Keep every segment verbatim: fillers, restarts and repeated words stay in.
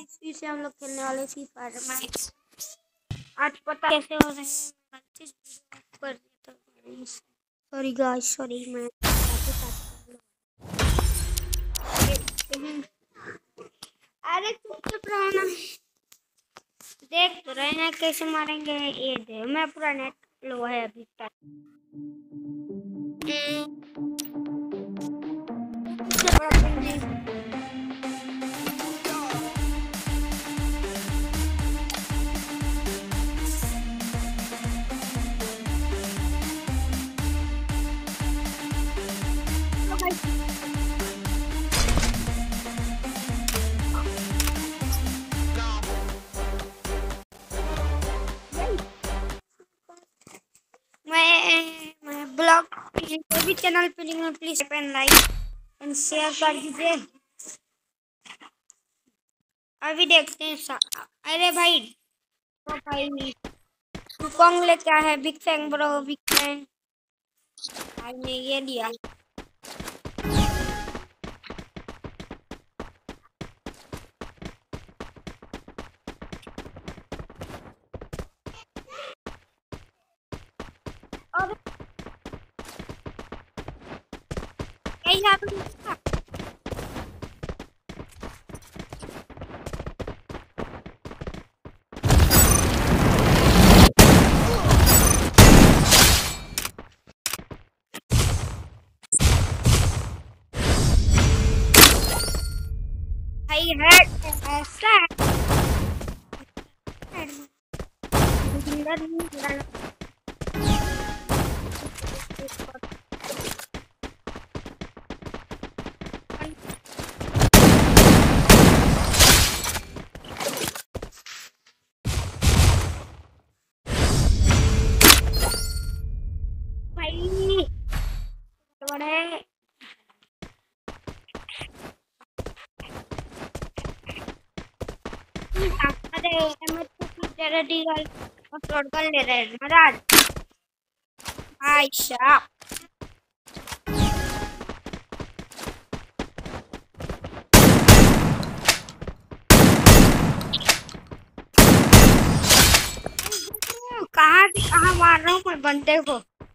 Guys फिर से हम लोग खेलने वाले फ्री फायर मैच। आज पता कैसे हो रहे हैं। सॉरी गाइस सॉरी मैं अरे चुप रहो ना। देख तो रहे हैं कैसे मारेंगे। ये दे मैं पूरा नेट लो है अभी तक। मैं मैं ब्लॉग कोई भी चैनल पे लिंक में प्लीज पेन लाइक एंड शेयर कर दीजिए। अभी देखते हैं। अरे भाई तो भाई कौन ले क्या है Big Fang bro Big Fang भाई ने ये लिया। अब यही आप भाई है ऐसा भाई बड़े अरे मैं तो तेरा डील अपलोड कर ले रहे हैं महाराज भाई साहब। कहाँ से कहाँ मार रहा हूँ मैं बंदे को।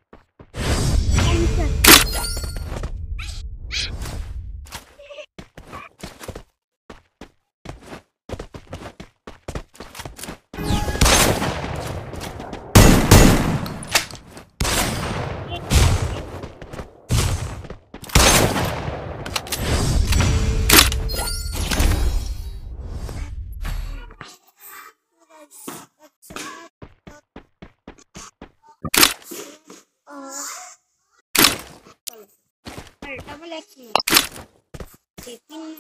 डबल एक्स लेकिन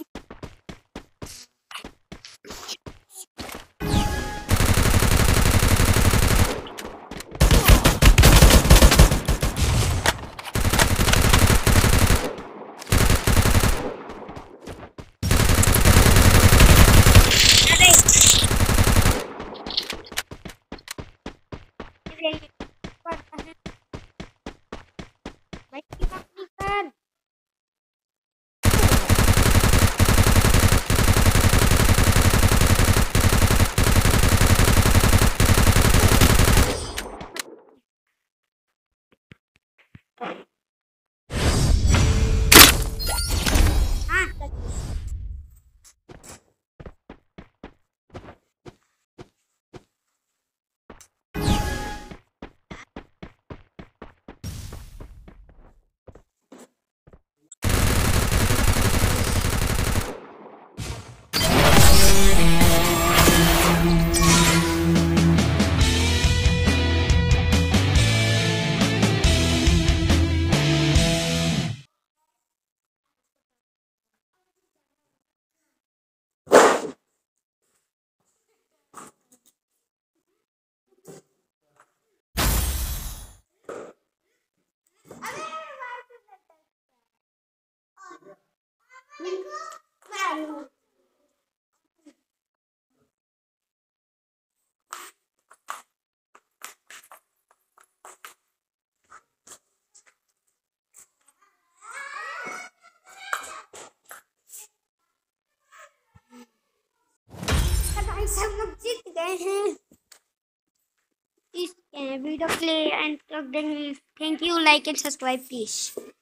गए हैं इस वीडियो के लिए एंड तक देंगे। Thank you, like and subscribe please.